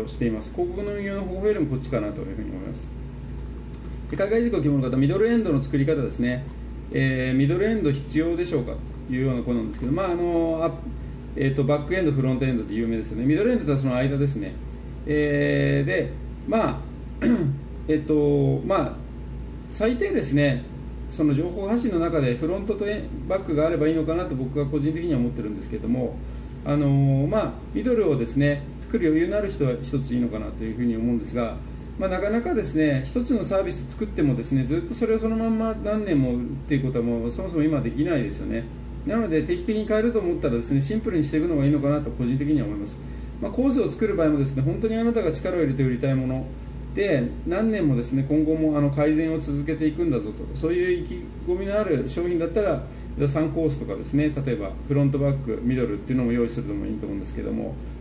をしています。広告の運用の方法よりもこっちかなというふうに思います。で海外事業希望の方、ミドルエンドの作り方ですね、ミドルエンド必要でしょうかというようなことなんですけど、バックエンド、フロントエンドで有名ですよね。ミドルエンドとはその間ですね。で、最低ですね、その情報発信の中でフロントとバックがあればいいのかなと僕は個人的には思ってるんですけども、ミドルをですね作る余裕のある人は一ついいのかなというふうに思うんですが、なかなかですね一つのサービス作ってもですねずっとそれをそのまんま何年もっていうことはもうそもそも今できないですよね。なので定期的に変えると思ったらですねシンプルにしていくのがいいのかなと個人的には思います。コースを作る場合もですね本当にあなたが力を入れて売りたいもので何年もですね今後も改善を続けていくんだぞと、そういう意気込みのある商品だったら3コースとかですね、例えばフロントバックミドルっていうのも用意するのもいいと思うんですけども、